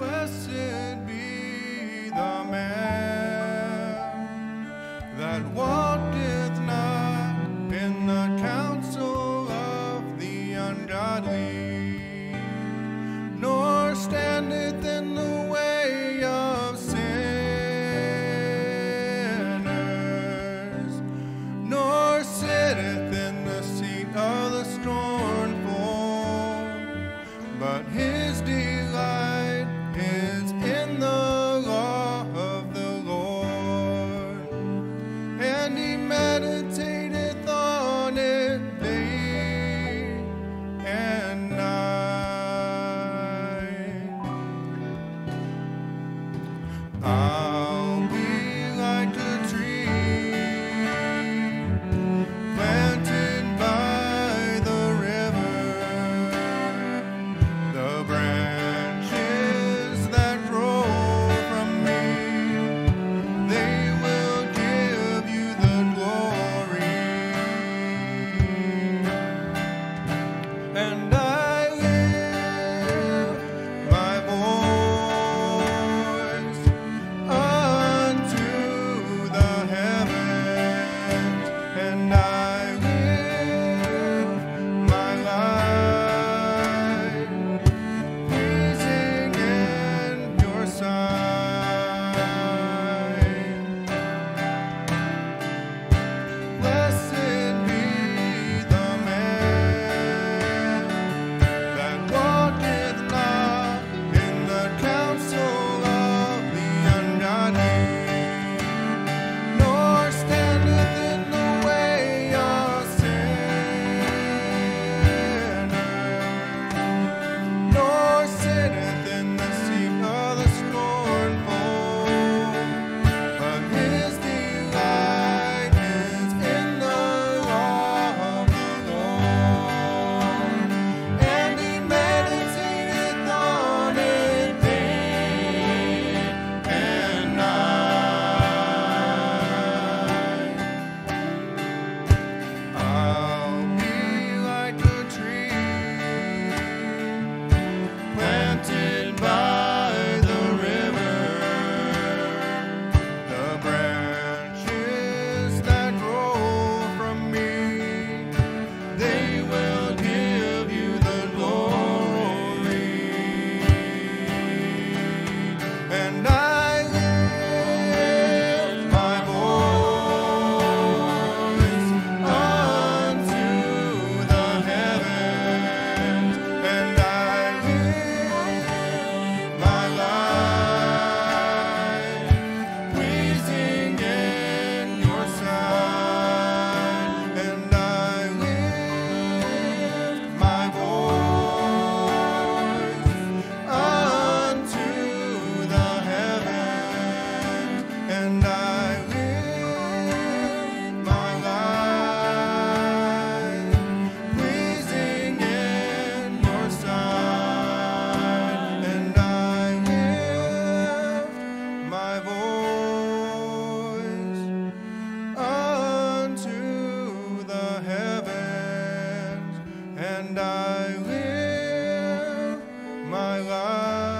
Blessed be the man that walketh not in the counsel of the ungodly, nor standeth in the way of sinners, nor sitteth in the seat of the scornful, but his delight is in the law of the Lord, and he meditateth on it day and night. I'll be like a tree planted by the river, the branches that grow from me, they will give you the glory. And I lift my voice unto the heavens, and I live my life pleasing in your sight. Blessed be the man that walketh not in the counsel of the ungodly, nor standeth in the way of sinners, nor sitteth in the seat of the scornful, but his delight is in the law of the Lord, and he meditateth on it day and night. I'll be like a tree planted by the river, the branches that grow from me, they will give you the glory. And I lift my voice unto the heavens, and I live my life pleasing in your sight, and I lift my voice unto the heavens, and I live my life pleasing in your sight, and I lift my voice unto the heavens, and I live my life